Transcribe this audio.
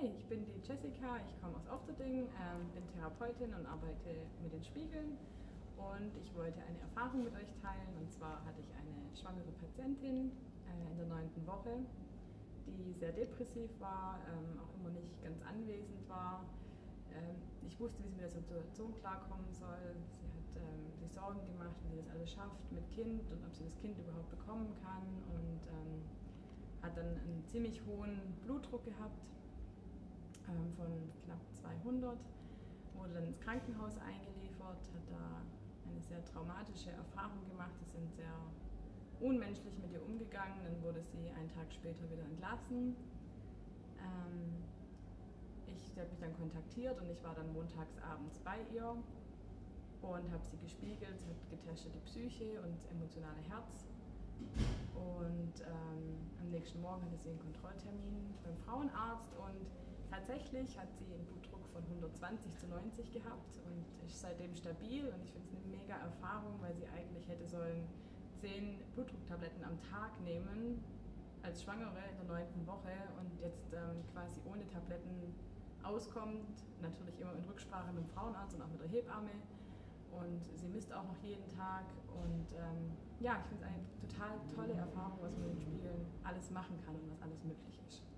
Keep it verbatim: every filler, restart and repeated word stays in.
Hi, ich bin die Jessica, ich komme aus Ofterding, ähm, bin Therapeutin und arbeite mit den Spiegeln und ich wollte eine Erfahrung mit euch teilen. Und zwar hatte ich eine schwangere Patientin äh, in der neunten Woche, die sehr depressiv war, ähm, auch immer nicht ganz anwesend war. Ähm, ich wusste, wie sie mit der Situation klarkommen soll. Sie hat ähm, sich Sorgen gemacht, wie sie das alles schafft mit Kind und ob sie das Kind überhaupt bekommen kann, und ähm, hat dann einen ziemlich hohen Blutdruck gehabt, ähm, von knapp zweihundert, wurde dann ins Krankenhaus eingeliefert, hat da eine sehr traumatische Erfahrung gemacht. Sie sind sehr unmenschlich mit ihr umgegangen, dann wurde sie einen Tag später wieder entlassen. Ähm, ich sie hat mich dann kontaktiert und ich war dann montags abends bei ihr und habe sie gespiegelt. Sie hat getestet die Psyche und das emotionale Herz. Und ähm, am nächsten Morgen hatte sie einen Kontrolltermin beim Frauenarzt und tatsächlich hat sie einen Blutdruck von hundertzwanzig zu neunzig gehabt und ist seitdem stabil. Und ich finde es eine mega Erfahrung, weil sie eigentlich hätte sollen zehn Blutdrucktabletten am Tag nehmen als Schwangere in der neunten Woche und jetzt ähm, quasi ohne Tabletten auskommt, natürlich immer in Rücksprache mit dem Frauenarzt und auch mit der Hebamme. Und sie misst auch noch jeden Tag. Und ähm, ja, ich finde es eine total tolle Erfahrung, was man in den Spiegeln alles machen kann und was alles möglich ist.